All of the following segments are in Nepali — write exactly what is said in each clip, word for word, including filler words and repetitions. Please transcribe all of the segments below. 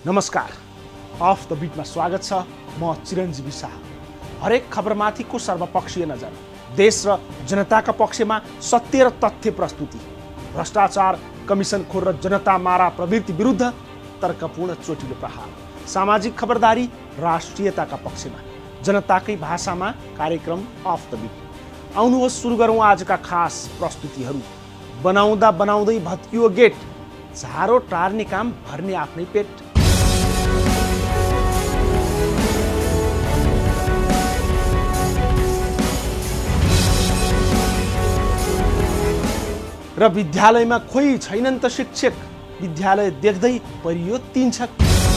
नमस्कार, अफ द बिटमा स्वागत छ। म चिरञ्जीवी शाह। हरेक खबरमाथिको सर्वपक्षीय नजर, देश र जनताका पक्षमा सत्य र तथ्य प्रस्तुति, भ्रष्टाचार, कमिसनखोर र जनता मारा प्रवृत्ति विरुद्ध तर्कपूर्ण चोटिलो प्रहार, सामाजिक खबरदारी, राष्ट्रियताका पक्षमा जनताकै भाषामा कार्यक्रम अफ द बिट। आउनुहोस् सुरु गरौँ आजका खास प्रस्तुतिहरू। बनाउँदा बनाउँदै भत्कियो गेट, झारो टार्ने काम भर्ने आफ्नै पेट। र विद्यालयमा खोइ छैनन् त शिक्षक, विद्यालय देख्दै परियो तीन छक।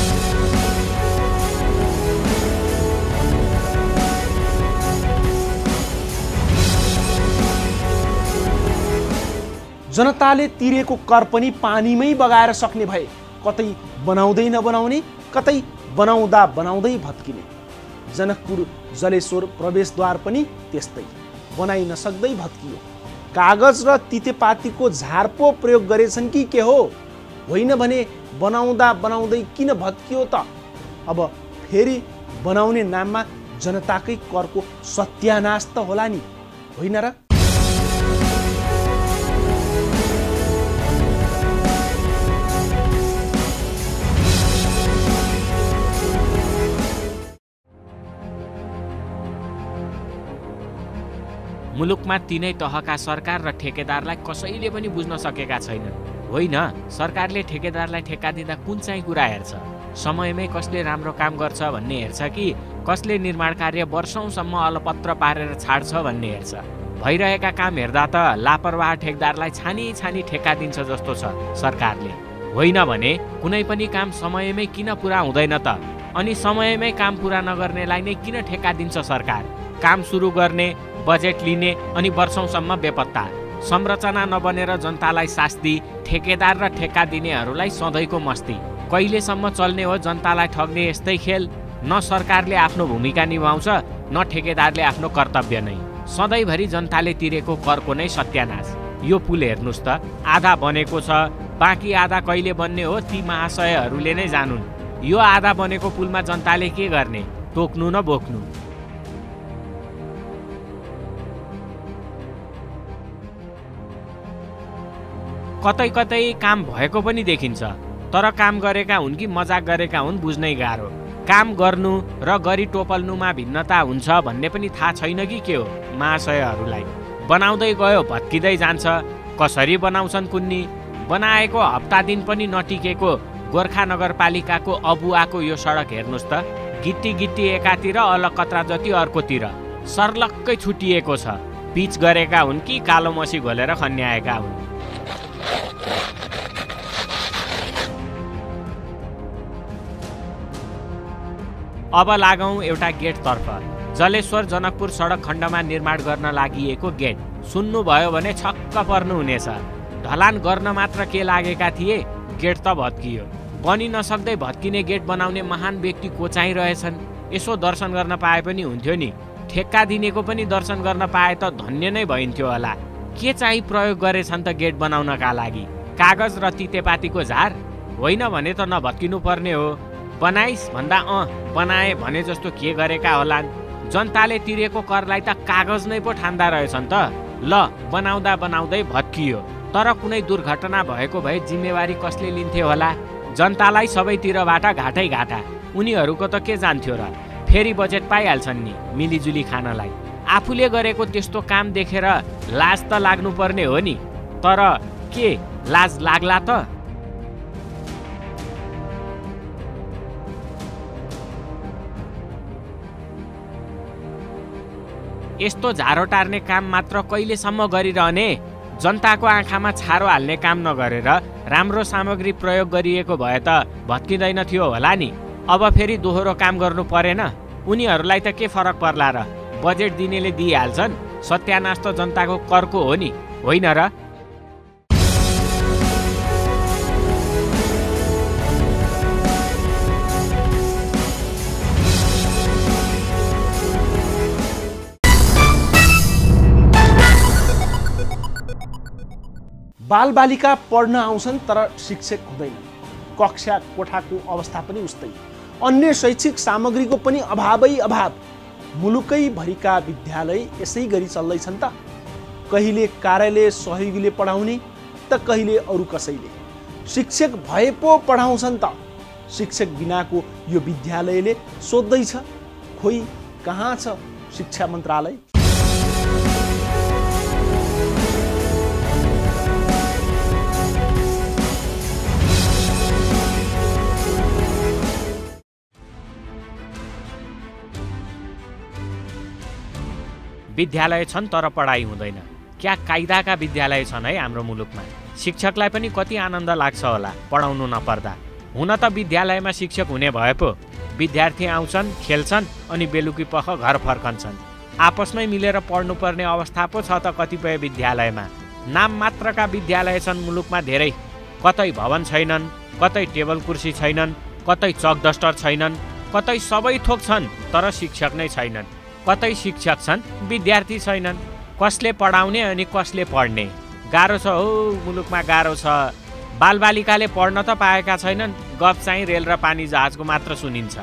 जनताले तिरेको कर पनि पानीमै बगाएर सक्ने भए, कतै बनाउँदै नबनाउने, कतै बनाउँदा बनाउँदै भत्किने। जनकपुर जलेश्वर प्रवेशद्वार पनि त्यस्तै, बनाइ नसक्दै भत्कियो। कागज र तितेपातीको झारपो प्रयोग गरेछन् कि के हो? होइन भने बनाउँदा बनाउँदै किन भत्कियो त? अब फेरि बनाउने नाममा जनताकै करको सत्यानाश त होला नि, होइन र? मुलुकमा तीनै तहका सरकार र ठेकेदारलाई कसैले पनि बुझ्न सकेका छैनन्। होइन, सरकारले ठेकेदारलाई ठेक्का दिँदा कुन चाहिँ कुरा हेर्छ? समयमै कसले राम्रो काम गर्छ भन्ने हेर्छ कि कसले निर्माण कार्य वर्षौंसम्म अलपत्र पारेर छाड्छ भन्ने हेर्छ? भइरहेका काम हेर्दा त लापरवाह ठेकेदारलाई छानी छानी ठेक्का दिन्छ जस्तो छ सरकारले। होइन भने कुनै पनि काम समयमै किन पुरा हुँदैन त? अनि समयमै काम पुरा नगर्नेलाई नै किन ठेक्का दिन्छ सरकार? काम सुरु गर्ने, बजेट लिने अनि वर्षौंसम्म बेपत्ता, संरचना नबनेर जनतालाई शास्ति, ठेकेदार र ठेक्का दिनेहरूलाई सधैँको मस्ती। कहिलेसम्म चल्ने हो जनतालाई ठग्ने यस्तै खेल? न सरकारले आफ्नो भूमिका निभाउँछ, न ठेकेदारले आफ्नो कर्तव्य नै। सधैँभरि जनताले तिरेको करको नै सत्यानाश। यो पुल हेर्नुहोस् त, आधा बनेको छ, बाँकी आधा कहिले बन्ने हो ती महाशयहरूले नै जानुन्। यो आधा बनेको पुलमा जनताले के गर्ने? टोक्नु न बोक्नु? कतै कतै काम भएको पनि देखिन्छ, तर काम गरेका हुन् कि मजाक गरेका हुन् बुझ्नै गाह्रो। काम गर्नु र गरी टोपल्नुमा भिन्नता हुन्छ भन्ने पनि थाहा छैन कि के हो महाशयहरूलाई? बनाउँदै गयो भत्किँदै जान्छ। कसरी बनाउँछन् कुन्नी? बनाएको हप्ता दिन पनि नटिकेको गोर्खा नगरपालिकाको अबुवाको यो सडक हेर्नुहोस् त, गिट्टी गिट्टी एकातिर, अलकत्रा जति अर्कोतिर, सर्लक्कै छुटिएको छ। पिच गरेका हुन् कि कालो मसी घोलेर खन्याएका हुन्? अब लागौँ एउटा गेटतर्फ। जलेश्वर जनकपुर सडक खण्डमा निर्माण गर्न लागि गेट सुन्नुभयो भने छक्क पर्नुहुनेछ। ढलान गर्न मात्र के लागेका थिए, गेट त भत्कियो। बनि नसक्दै भत्किने गेट बनाउने महान व्यक्ति को चाहिँ रहेछन्? यसो दर्शन गर्न पाए पनि हुन्थ्यो नि। ठेक्का दिनेको पनि दर्शन गर्न पाए त धन्य नै भइन्थ्यो होला। के चाहिँ प्रयोग गरेछन् त गेट बनाउनका लागि? कागज र तितेपातीको झार? होइन भने त नभत्किनु पर्ने हो। बनाइस् भन्दा अँ बनाए भने जस्तो के गरेका होलान्? जनताले तिरेको करलाई त कागज नै पो ठान्दा रहेछन् त। ल, बनाउँदा बनाउँदै भत्कियो, तर कुनै दुर्घटना भएको भए जिम्मेवारी कसले लिन्थ्यो होला? जनतालाई सबैतिरबाट घाटै घाटा। उनीहरूको त के जान्थ्यो र? फेरि बजेट पाइहाल्छन् नि मिलिजुली खानलाई। आफूले गरेको त्यस्तो काम देखेर लाज त लाग्नुपर्ने हो नि, तर के लाज लाग्ला त? यस्तो झारो टार्ने काम मात्र कहिलेसम्म गरिरहने? जनताको आँखामा छारो हाल्ने काम नगरेर राम्रो सामग्री प्रयोग गरिएको भए त भत्किँदैन थियो होला नि। अब फेरि दोहोरो काम गर्नु परेन? उनीहरूलाई त के फरक पर्ला र? बजेट दिनेले दिइहाल्छन्, सत्यानाश त जनताको करको हो नि, होइन र? बालबालिका पढ्न आउँछन् तर शिक्षक हुँदैनन्। कक्षा कोठाको अवस्था पनि उस्तै, अन्य शैक्षिक सामग्रीको पनि अभावै अभाव। मुलुकै भरिका विद्यालय यसै गरी चल्दैछन् त। कहिले कार्यालय सहयोगीले पढाउने त कहिले अरू कसैले। शिक्षक भए पो पढाउँछन् त। शिक्षक बिनाको यो विद्यालयले सोध्दैछ, खोइ कहाँ छ शिक्षा मन्त्रालय? विद्यालय छन् तर पढाइ हुँदैन। क्या कायदाका विद्यालय छन् है हाम्रो मुलुकमा। शिक्षकलाई पनि कति आनन्द लाग्छ होला पढाउनु नपर्दा। हुन त विद्यालयमा शिक्षक हुने भए पो विद्यार्थी आउँछन्, खेल्छन् अनि बेलुकी पख घर फर्कन्छन्। आपसमै मिलेर पढ्नुपर्ने अवस्था पो छ त कतिपय विद्यालयमा। नाम मात्रका विद्यालय छन् मुलुकमा धेरै। कतै भवन छैनन्, कतै टेबल कुर्सी छैनन्, कतै चक डस्टर छैनन्, कतै सबै थोक छन् तर शिक्षक नै छैनन्। कतै शिक्षक छन्, विद्यार्थी छैनन्। कसले पढाउने अनि कसले पढ्ने? गाह्रो छ हो मुलुकमा, गाह्रो छ। बालबालिकाले पढ्न त पाएका छैनन्, गफ चाहिँ रेल र पानी जहाजको मात्र सुनिन्छ।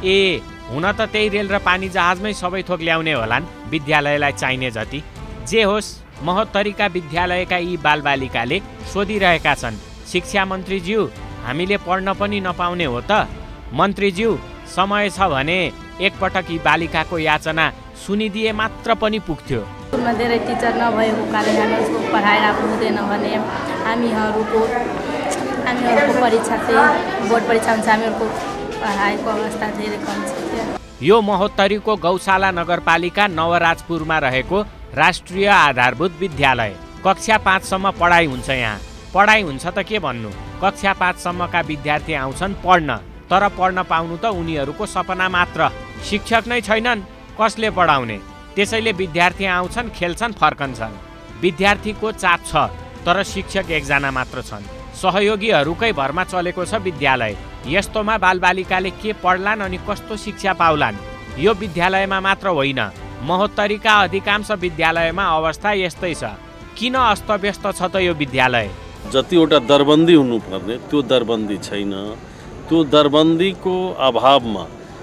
ए हुन त त्यही रेल र पानी जहाजमै सबै थोक ल्याउने होलान् विद्यालयलाई चाहिने जति। जे होस्, महोत्तरीका विद्यालयका यी बालबालिकाले सोधिरहेका छन्, शिक्षा मन्त्रीज्यू हामीले पढ्न पनि नपाउने हो त? मन्त्रीज्यू समय छ भने एकपटक यी बालिकाको याचना सुनिदिए मात्र पनि पुग्थ्यो। स्कुलमा धेरै टिचर नभएको कारणले हामीहरूको पढाइ राम्रो हुँदैन भने हामीहरूको हामीहरूको परीक्षा चाहिँ बोर्ड परीक्षा हुन्छ, हामीहरूको पढाइको अवस्था धेरै कम छ। यो महोत्तरीको गौशाला नगरपालिका नवराजपुरमा रहेको राष्ट्रिय आधारभूत विद्यालय। कक्षा पाँचसम्म पढाइ हुन्छ यहाँ। पढाइ हुन्छ त के भन्नु, कक्षा पाँचसम्मका विद्यार्थी आउँछन् पढ्न, तर पढ्न पाउनु त उनीहरूको सपना मात्र। शिक्षक नै छैनन्, कसले पढाउने? त्यसैले विद्यार्थी आउँछन्, खेल्छन्, फर्कन्छन्। विद्यार्थीको चाप छ तर शिक्षक एकजना मात्र छन्। सहयोगीहरूकै भरमा चलेको छ विद्यालय। यस्तोमा बालबालिकाले के पढ्लान् अनि कस्तो शिक्षा पाउलान्? यो विद्यालयमा मात्र होइन, महोत्तरीका अधिकांश विद्यालयमा अवस्था यस्तै छ। किन अस्तव्यस्त छ त यो विद्यालय? जतिवटा दरबन्दी हुनुपर्ने त्यो दरबन्दी छैन। त्यो दरबन्दीको अभावमा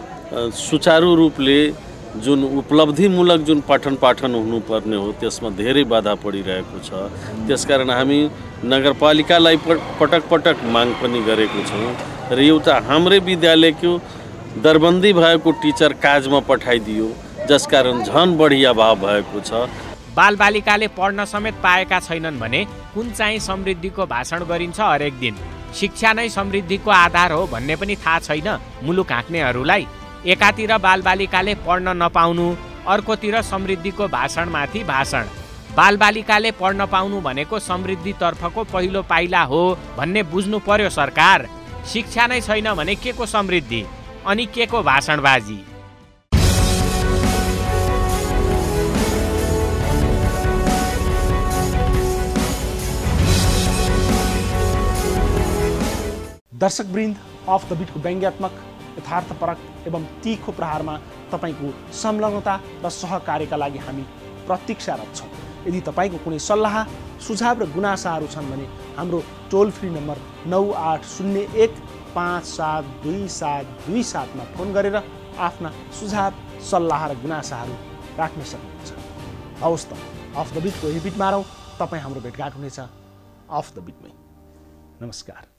सुचारू रूपले जुन उपलब्धिमूलक जुन पठन पाठन हुनुपर्ने हो त्यसमा धेरै बाधा परिरहेको छ। त्यसकारण हामी नगरपालिकालाई पटक पटक माग पनि गरेको छौँ र एउटा हाम्रै विद्यालयको दरबन्दी भएको टिचर काजमा पठाइदियो, जसकारण झन बढी अभाव भएको छ। बालबालिकाले पढ्न समेत पाएका छैनन् भने कुन चाहिँ समृद्धिको भाषण गरिन्छ हरेक दिन? शिक्षा नै समृद्धिको आधार हो भन्ने पनि थाहा छैन मुलुक हाँक्नेहरूलाई। एकातिर बालबालिकाले पढ्न नपाउनु, अर्कोतिर समृद्धिको भाषणमाथि भाषण। बालबालिकाले पढ्न पाउनु भनेको समृद्धितर्फको पहिलो पाइला हो भन्ने बुझ्नु पर्यो सरकार। शिक्षा नै छैन भने के को समृद्धि अनि के को भाषणबाजी? दर्शकवृन्द, अफ द बिटको व्यङ्ग्यात्मक, यथार्थपरक एवं तीखो प्रहारमा तपाईँको संलग्नता र सहकार्यका लागि हामी प्रतीक्षारत छौँ। यदि तपाईँको कुनै सल्लाह, सुझाव र गुनासाहरू छन् भने हाम्रो टोल फ्री नम्बर नौ आठ शून्य एक पाँच सात दुई सात दुई सातमा फोन गरेर आफ्ना सुझाव, सल्लाह र गुनासाहरू राख्न सक्नुहुन्छ। हवस् त, अफ द बिटको यही बिट मारौँ। तपाईँ हाम्रो भेटघाट हुनेछ अफ द बिटमै। नमस्कार।